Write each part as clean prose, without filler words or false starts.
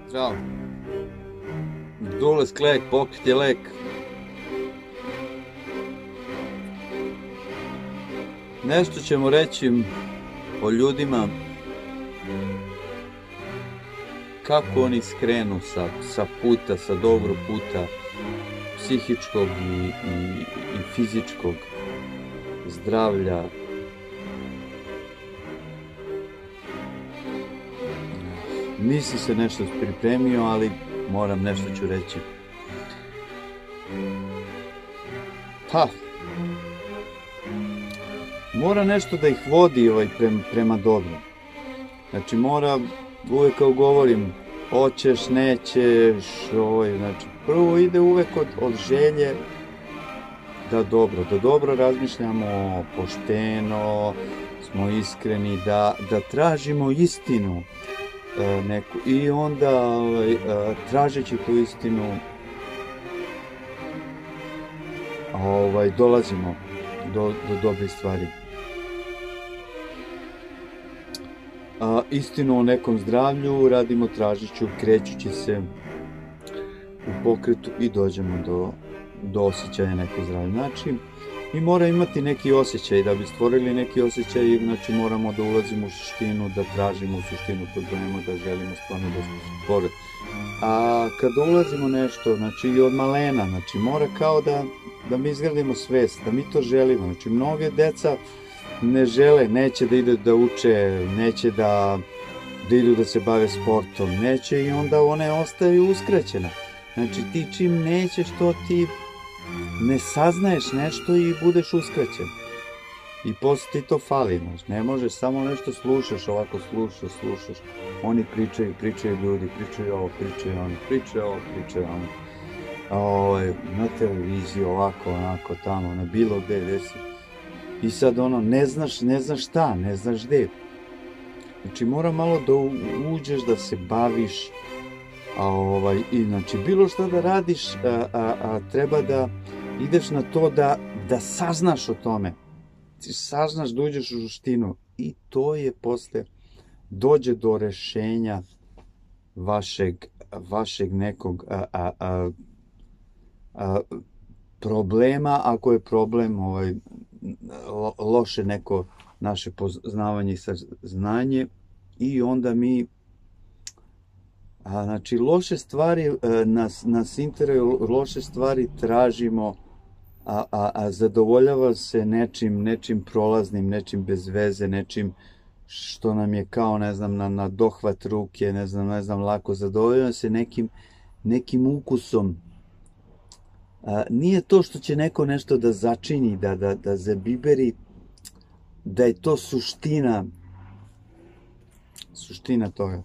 Ćao. Dule Sklek, pokret je lek. Nešto ćemo reći o ljudima kako oni skrenu sa puta, sa dobrog puta psihičkog i fizičkog zdravlja. Nisam se nešto pripremio, ali nešto ću reći. Mora nešto da ih vodi prema dobru. Znači mora, uvek kao govorim, hoćeš, nećeš, znači prvo ide uvek od želje da dobro razmišljamo, pošteno, smo iskreni, da tražimo istinu neku i onda tražeći tu istinu dolazimo do dobrih stvari. Istinu o nekom zdravlju radimo tražiću, krećući se u pokretu i dođemo do osjećaja nekog zdravlja. Znači, mi moramo imati neki osjećaj, da bi stvorili neki osjećaj, znači moramo da ulazimo u suštinu, da tražimo u suštinu problema, da želimo stvarno da stvorimo. A kada ulazimo nešto, znači i od malena, znači mora kao da mi izgradimo svest, da mi to želimo. Znači mnoge deca ne žele, neće da idu da uče, neće da idu da se bave sportom, neće i onda one ostaju uskraćene. Znači ti čim nećeš to ti ne saznaješ nešto i budeš uskraćen. I posle ti to fali, znači ne možeš samo nešto slušaš, ovako slušaš. Oni pričaju ljudi, pričaju ovo, pričaju ono, pričaju ovo, pričaju ono. Na televiziji, ovako, onako, tamo, na bilo gde si. I sad ne znaš šta, ne znaš gde. Znači mora malo da uđeš, da se baviš, i znači bilo šta da radiš, treba da ideš na to da saznaš o tome. Saznaš da uđeš u suštinu i to je posle dođe do rešenja vašeg nekog problema, ako je problem loše neko naše poznavanje i saznanje, i onda mi znači loše stvari nas interesuju, loše stvari tražimo, a zadovoljava se nečim prolaznim, nečim bez veze, nečim što nam je kao, ne znam, na dohvat ruke, ne znam, lako, zadovoljava se nekim ukusom. Nije to što će neko nešto da začini, da zabiberi, da je to suština toga.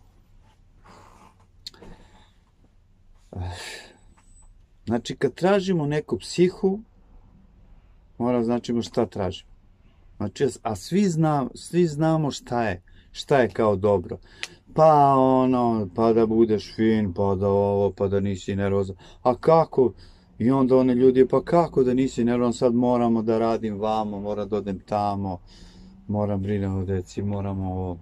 Znači, kad tražimo neku psihu, moramo značimo šta tražimo. Znači, a svi znamo šta je kao dobro. Pa da budeš fin, pa da ovo, pa da nisi nervozan. A kako? I onda one ljudi, pa kako da nisi nervozan, sad moramo da radim vamo, moram da odem tamo, moram brinem o deci, moramo ovo.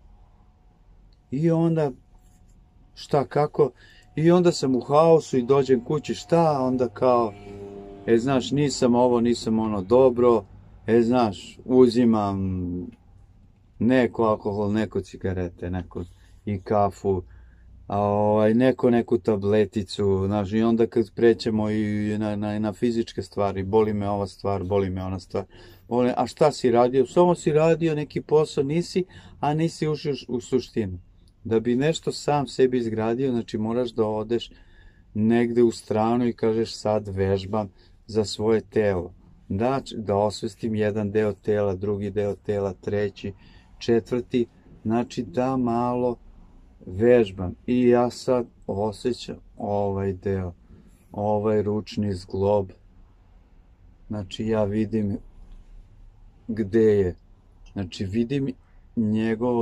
I onda, šta, kako? I onda sam u haosu i dođem kući, šta, onda kao, znaš, nisam ovo, nisam ono, dobro, znaš, uzimam neko alkohol, neko cigarete, neko i kafu, neko neku tableticu, znaš, i onda kad prećemo i na fizičke stvari, boli me ova stvar, boli me ona stvar, a šta si radio? Samo si radio neki posao, nisi ušao u suštinu. Da bi nešto sam sebi izgradio, znači moraš da odeš negde u stranu i kažeš sad vežbam za svoje telo. Da osvestim jedan deo tela, drugi deo tela, treći, četvrti, znači da malo vežbam. I ja sad osjećam ovaj deo, ovaj ručni zglob. Znači ja vidim gde je. Znači vidim njegovo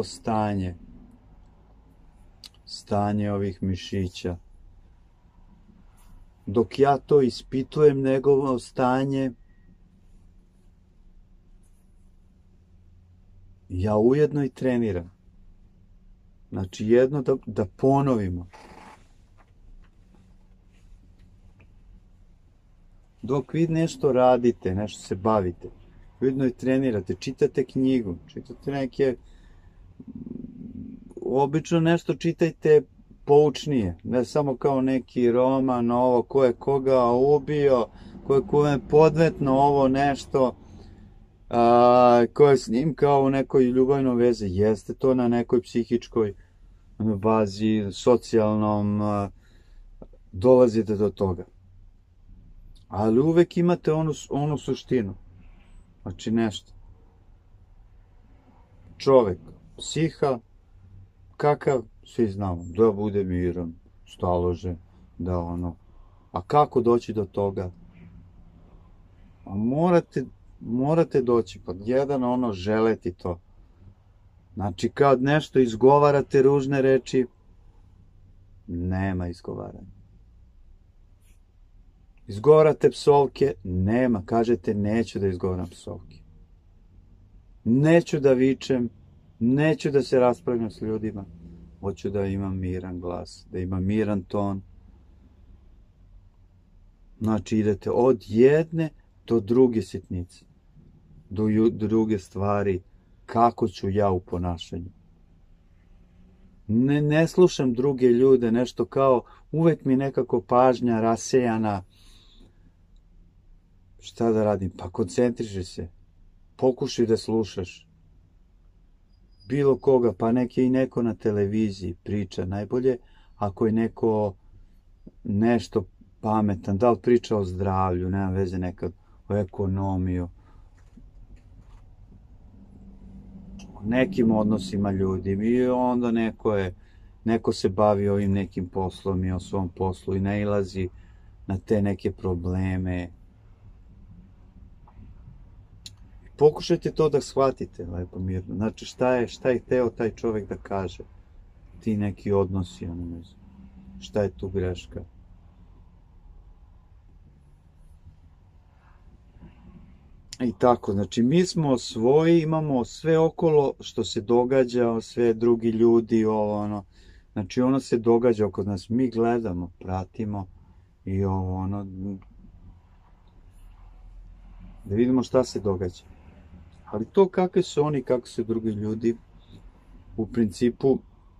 stanje ovih mišića. Dok ja to ispitujem njegovo stanje, ja ujedno i treniram. Znači jedno da ponovimo. Dok vi nešto radite, nešto se bavite, vidno i trenirate, čitate knjigu, čitate neke, obično nešto čitajte poučnije, ne samo kao neki roman, ovo, ko je koga ubio, ko je kome podmetno ovo nešto, ko je s njim kao u nekoj ljubavnoj vezi, jeste to na nekoj psihičkoj bazi, socijalnom, dolazite do toga. Ali uvek imate onu suštinu. Znači nešto. Čovek, psiha, kakav, svi znamo, da bude miran, staložen, da ono. A kako doći do toga? A morate doći, pod jedan ono, želeti to. Znači, kad nešto izgovarate ružne reči, nema izgovaranja. Izgovarate psovke, nema, kažete neću da izgovaram psovke. Neću da vičem, neću da se raspravljam s ljudima, hoću da imam miran glas, da imam miran ton. Znači, idete od jedne do druge sitnice, do druge stvari, kako ću ja u ponašanju. Ne slušam druge ljude, nešto kao, uvek mi nekako pažnja rasejana. Šta da radim? Pa koncentriši se. Pokušaj da slušaš. Bilo koga, pa nek je i neko na televiziji priča. Najbolje ako je neko nešto pametan, da li priča o zdravlju, nema veze nekad o ekonomiju, o nekim odnosima ljudi. I onda neko se bavi ovim nekim poslom i o svom poslu i nailazi na te neke probleme. Pokušajte to da shvatite lepo mirno. Znači šta je hteo taj čovek da kaže? Ti neki odnosi, šta je tu greška? I tako, znači mi smo svoji, imamo sve okolo što se događa, sve drugi ljudi, ovo ono. Znači ono se događa oko nas, mi gledamo, pratimo i ovo ono. Da vidimo šta se događa. Ali to kakve su oni, kako su drugi ljudi, u principu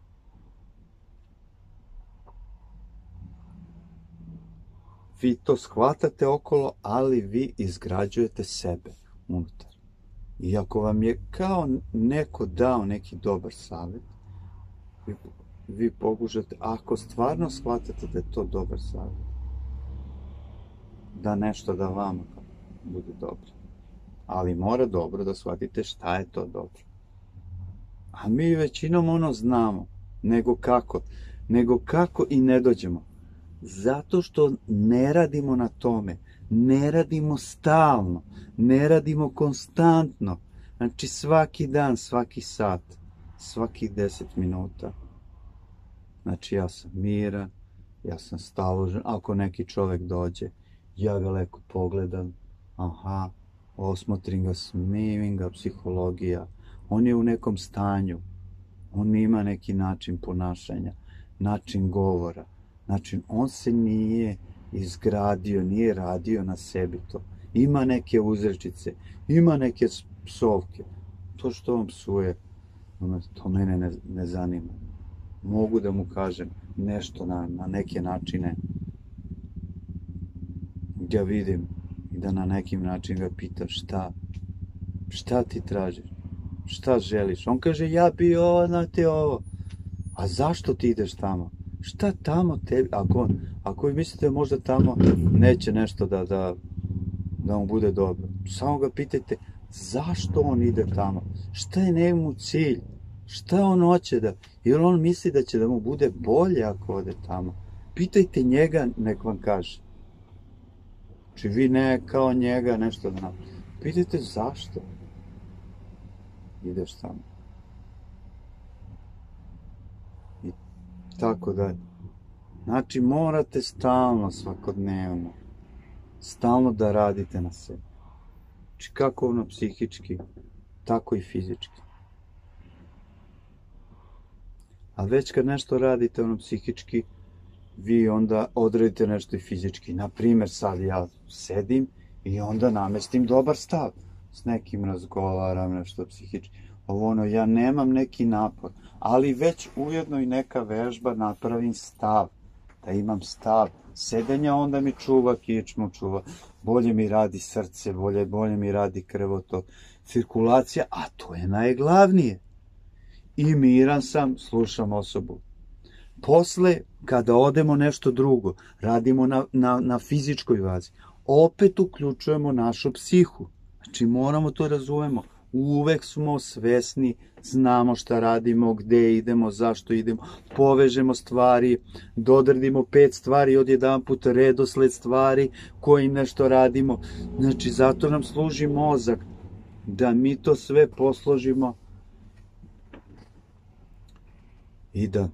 vi to shvatate okolo, ali vi izgrađujete sebe unutar. I ako vam je kao neko dao neki dobar savjet, vi pokušate, ako stvarno shvatate da je to dobar savjet, da nešto da vama bude dobro. Ali mora dobro da shvatite šta je to dobro. A mi većinom ono znamo, nego kako i ne dođemo. Zato što ne radimo na tome, ne radimo stalno, ne radimo konstantno. Znači svaki dan, svaki sat, svakih 10 minuta. Znači ja sam miran, ja sam staložen, ako neki čovek dođe, ja ga lepo pogledam, aha, osmotrim ga, smirim ga, psihologija, on je u nekom stanju, on ima neki način ponašanja, način govora, znači on se nije izgradio, nije radio na sebi to, ima neke uzrečice, ima neke psovke, to što on psuje, to mene ne zanima, mogu da mu kažem nešto na neke načine, da vidim i da na nekim način ga pitam šta ti tražiš, šta želiš. On kaže ja bi ovo, znate ovo. A zašto ti ideš tamo? Šta tamo tebi, ako vi mislite možda tamo neće nešto da mu bude dobro. Samo ga pitajte zašto on ide tamo, šta je njemu cilj, šta on hoće da, jer on misli da će da mu bude bolje ako ode tamo. Pitajte njega, nek vam kaže. Znači vi ne kao njega nešto da napravite. Pitajte zašto ideš tamo. I tako dalje. Znači morate stalno, svakodnevno, stalno da radite na sebi. Znači kako ono psihički, tako i fizički. A već kad nešto radite ono psihički, vi onda odredite nešto i fizički. Na primjer, sad ja sedim i onda namestim dobar stav. S nekim razgovaram, nešto psihički. Ja nemam neki napor, ali već ujedno i neka vežba napravim stav. Da imam stav. Sedenja onda mi čuva kičmu, bolje mi radi srce, bolje mi radi krvotok, cirkulacija, a to je najglavnije. I miran sam, slušam osobu. Posle, kada odemo nešto drugo, radimo na fizičkoj vazi, opet uključujemo našu psihu. Znači moramo to razumemo. Uvek smo svesni, znamo šta radimo, gde idemo, zašto idemo, povežemo stvari, dodradimo 5 stvari odjedanput, redosled stvari kojim nešto radimo. Znači zato nam služi mozak, da mi to sve posložimo i da,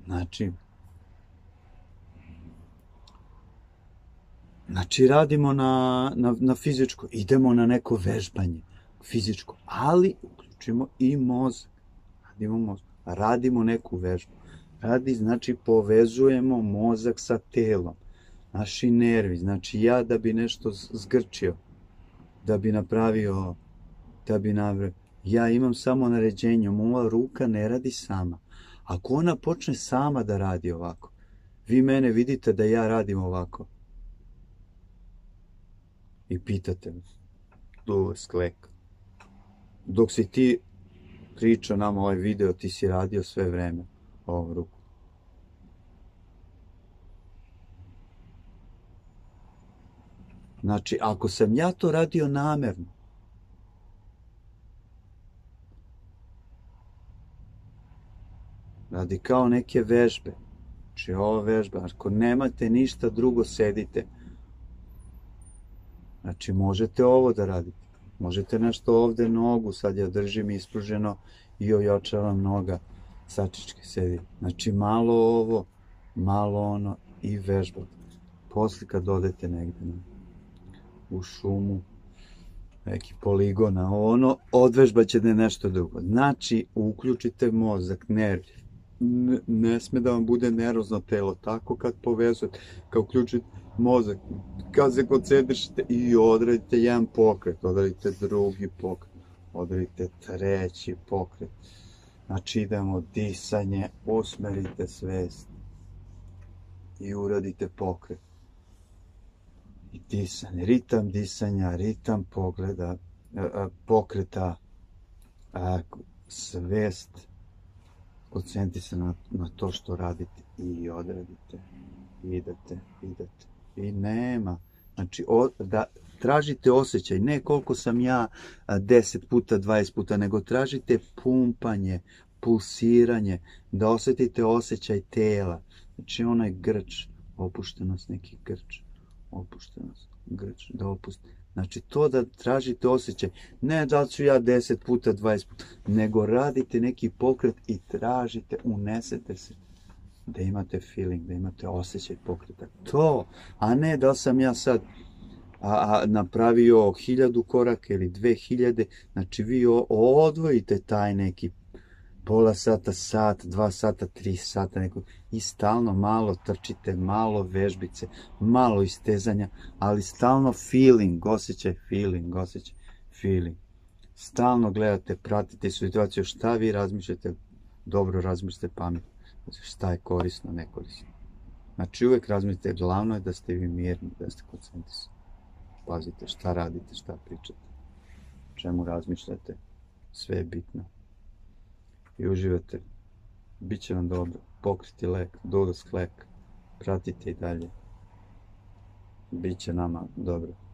znači radimo na fizičko, idemo na neko vežbanje fizičko, ali uključimo i mozak, radimo neku vežbu. Znači povezujemo mozak sa telom, naši nervi, znači ja da bi nešto zgrčio, da bi napravio, ja imam samo naređenje, moja ruka ne radi sama. Ako ona počne sama da radi ovako, vi mene vidite da ja radim ovako i pitate me, skleka. Dok si ti pričao nam ovaj video, ti si radio sve vreme ovom ruku. Znači, ako sam ja to radio namerno, radi kao neke vežbe, znači ova vežba, ako nemate ništa drugo, sedite. Znači, možete ovo da radite. Možete nešto ovde nogu, sad ja držim ispruženo i ojačavam noga, sačički sedi. Znači malo ovo, malo ono i vežbate. Posle kad odete negde u šumu, neki poligon, odvežbaćete nešto drugo. Znači, uključite mozak, nerv. Ne sme da vam bude nervozno telo, tako kad povezujete, kad uključite mozak, kad se koncentrišete i odradite jedan pokret, odradite drugi pokret, odradite treći pokret. Znači idemo disanje, usmerite svest i uradite pokret. I disanje, ritam disanja, ritam pokreta, svest, koncentri se na to što radite i odradite, idete. I nema. Znači, da tražite osjećaj, ne koliko sam ja 10 puta, 20 puta, nego tražite pumpanje, pulsiranje, da osjetite osjećaj tela. Znači, onaj grč, opuštenost, neki grč, opuštenost, grč, da opustite. Znači, to da tražite osjećaj, ne da ću ja 10 puta, 20 puta, nego radite neki pokret i tražite, unesete se. Da imate feeling, da imate osjećaj pokreta. To, a ne da sam ja sad napravio 1000 koraka ili 2000, znači vi odvojite taj neki pola sata, sat, 2 sata, 3 sata i stalno malo trčite, malo vežbice, malo istezanja, ali stalno feeling, osjećaj feeling. Stalno gledate, pratite situaciju, šta vi razmišljate, dobro razmišljate pametno. Šta je korisno, nekorisno. Znači uvek razmišljate, glavno je da ste vi mirni, da ste koncentrisani. Pazite šta radite, šta pričate, čemu razmišljate, sve je bitno. I uživate, bit će vam dobro, pokret je lek, dolazak lek, pratite i dalje, bit će nama dobro.